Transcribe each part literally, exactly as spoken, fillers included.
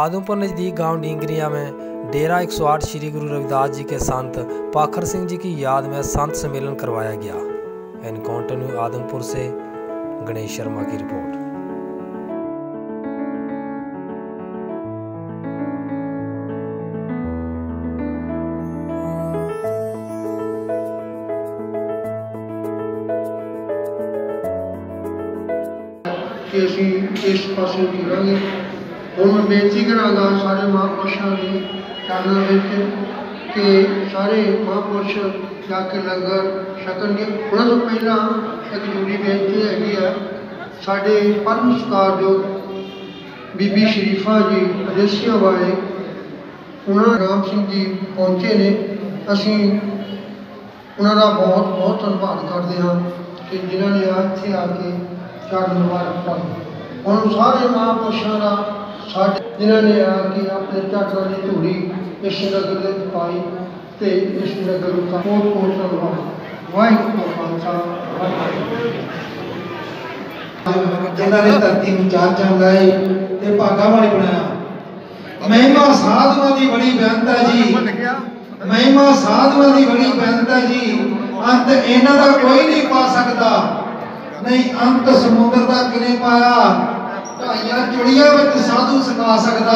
आदमपुर नज़दीक गांव डींगरिया में डेरा एक सौ आठ श्री गुरु रविदास जी के संत पाखर सिंह जी की याद में संत सम्मेलन करवाया गया। एनकाउंटर न्यूज़ आदमपुर से गणेश शर्मा की रिपोर्ट। कि असी इस पास जुड़ांगे। हुण मैं बेनती करांगा सारे महापुरुषों के चरणों में कि सारे महापुरुष जाके लंगर छकणगे। उन्होंने तो पहला एक जरूरी बेनती हैगी है, साडे परम सत्कारयोग बीबी शरीफा जी अदेसिया वाले उन्होंने राम सिंह जी पहुँचे ने। असी उन्होंने बहुत बहुत धन्यवाद करते हैं कि जिन्होंने इत्थे आके चरण मुबारक पाई। हम सारे महापुरुषों का साढ़े जिन्होंने आके अपने चरणों की धूड़ी इस नगर में पाई तो इस नगर का कोट कोट धन्यवाद। वाहिगुरू का खालसा जिन्होंने धरती में चार चंद लाए ते भागा वाले बनाया। महिमा साधुओं की बड़ी बेअंत है जी, महिमा साधुओं की बड़ी बेअंत है जी। अंत इन्हां दा कोई नहीं पा सकता, नहीं अंत समुद्र का किने पाया। ढाइयां चुड़ियां विच साधु सका सकदा।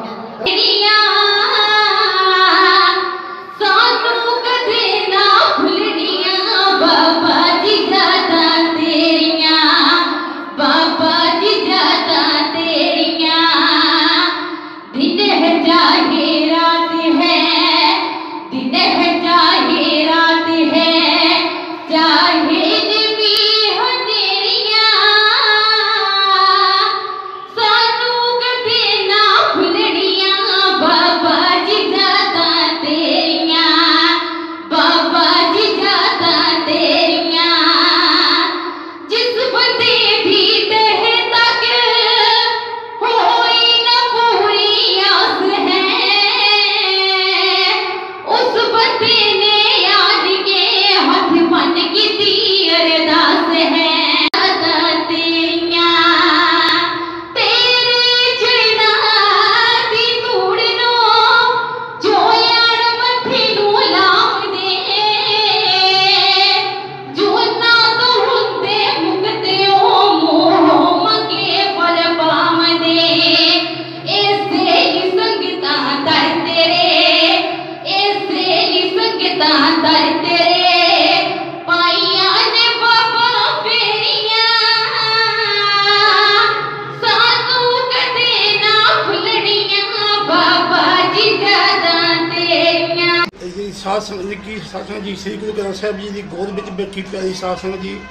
साध संगत की साध संगत जी श्री गुरु ग्रंथ साहिब जी की गोद में बैठी प्यारी साध संगत जी,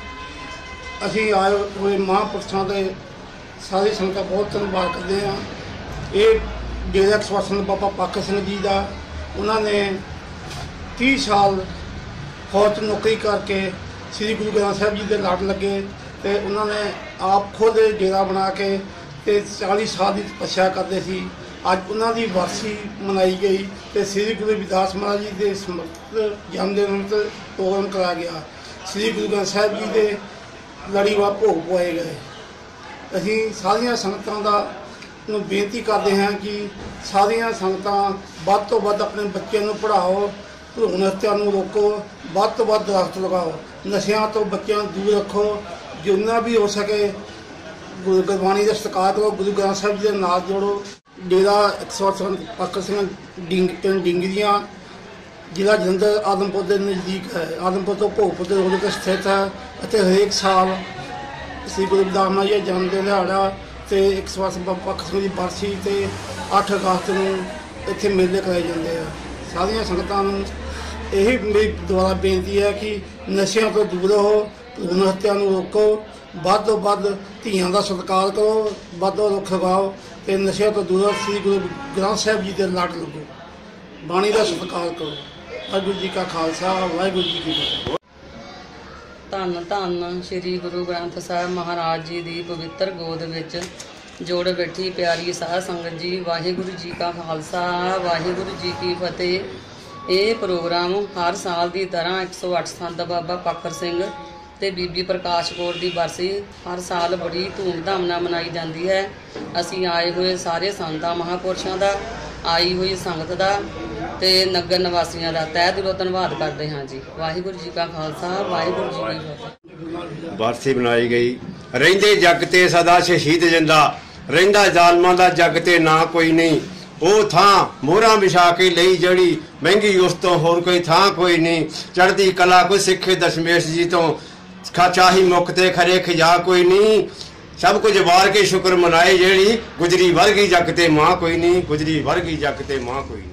असी आए हुए महापुरुषों के सारी संगत बहुत धन्यवाद करते हैं। ये डेरा एक सौ आठ बाबा पाखर सिंह जी का, उन्होंने तीस साल फौज नौकरी करके श्री गुरु ग्रंथ साहिब जी के लड़ लगे तो उन्होंने आप खुद डेरा बना के चालीस साल की तपस्या करते सी। अज उन्होंने वारसी मनाई गई तो श्री गुरु रविदास महाराज जी के समर्पित जन्मदिन प्रोग्राम कराया गया। श्री गुरु ग्रंथ साहिब जी के लड़ीवार भोग पवाए गए। असी सारिया संगतां दा नूं बेनती करते हैं कि सारिया संगतां वध तो वध अपने बच्चों को पढ़ाओ, भ्रूण हत्या नूं रोको, वध तो वध दरख्त लगाओ, नशियां तो बच्चों दूर रखो, जिन्ना भी हो सके गुरु गुरबाणी का सत्कार करो, गुरु ग्रंथ साहिब जी के नाल जोड़ो। डेरा एक सौ आठ पाखर सिंह डिंग डिंगरिया जिला जलंधर आदमपुर के नज़दीक है। आदमपुर तो भोगपुर के रोड पर स्थित है। इतने हरेक साल श्री गुरु रविदास महाराज जी जन्मदिन दिहाड़ा तो एक सौ आठ पाखर सिंह की बरसी तो अठ अगस्त में इतने मेले कराए जाते हैं। सारिया संगतां नूं यही मेरी द्वारा बेनती है कि नशियां तो दूर रहो, भ्रूण हत्या नूं रोको, वध तो वध धीआं दा सत्कार करो, वध तो रुख लगाओ तो नशिया तो दूर श्री गुरु ग्रंथ साहिब जी के लड़ लगो, बाणी का सत्कार करो। वाहिगुरू जी का खालसा, वाहिगुरू जी की फतेह। धन धन श्री गुरु ग्रंथ साहिब महाराज जी की पवित्र गोद विच जोड़ बैठी प्यारी साध संगत जी, वाहिगुरू जी का खालसा, वाहिगुरू जी की फतेह। ये प्रोग्राम हर साल की तरह एक सौ अठ संत बाबा पाखर सिंह ਤੇ ਬੀਬੀ ਪ੍ਰਕਾਸ਼ ਕੌਰ ਦੀ ਬਰਸੀ ਹਰ ਸਾਲ ਬੜੀ ਧੂਮਧਾਮ ਨਾਲ ਮਨਾਈ ਜਾਂਦੀ ਹੈ। ਅਸੀਂ ਆਏ ਹੋਏ ਸਾਰੇ ਸੰਤਾਂ ਮਹਾਂਪੁਰਸ਼ਾਂ ਦਾ, ਆਈ ਹੋਈ ਸੰਗਤ ਦਾ ਤੇ ਨਗਰ ਨਿਵਾਸੀਆਂ ਦਾ ਤਹਿ ਦਿਲੋਂ ਧੰਨਵਾਦ ਕਰਦੇ ਹਾਂ ਜੀ। ਵਾਹਿਗੁਰੂ ਜੀ ਕਾ ਖਾਲਸਾ, ਵਾਹਿਗੁਰੂ ਜੀ ਕੀ ਫਤਿਹ। ਬਰਸੀ ਬਣਾਈ ਗਈ। ਰਹਿੰਦੇ ਜੱਗ ਤੇ ਸਦਾ ਸ਼ਹੀਦ ਜਿੰਦਾ, ਰਹਿੰਦਾ ਜ਼ਾਲਮਾਂ ਦਾ ਜੱਗ ਤੇ ਨਾ ਕੋਈ ਨਹੀਂ। ਉਹ ਥਾਂ ਮੋਹਰਾਂ ਵਿਛਾ ਕੇ ਲਈ ਜਿਹੜੀ, ਮਹਿੰਗੀ ਉਸ ਤੋਂ ਹੋਰ ਕੋਈ ਥਾਂ ਕੋਈ ਨਹੀਂ। ਚੜ੍ਹਦੀ ਕਲਾ ਕੋਈ ਸਿੱਖੇ ਦਸ਼ਮੇਸ਼ ਜੀ ਤੋਂ, ਚਾਹੀ ਮੁੱਖ ਤੇ ਖਰੇ ਖਿਜਾ ਕੋਈ ਨਹੀਂ। ਸਭ ਕੁਝ ਵਾਰ ਕੇ ਸ਼ੁਕਰ ਮਨਾਏ ਜਿਹੜੀ, ਗੁਜਰੀ ਵਰਗੀ ਜੱਗ ਤੇ ਮਾਂ ਕੋਈ ਨਹੀਂ, ਗੁਜਰੀ ਵਰਗੀ ਜੱਗ ਤੇ ਮਾਂ ਕੋਈ ਨਹੀਂ।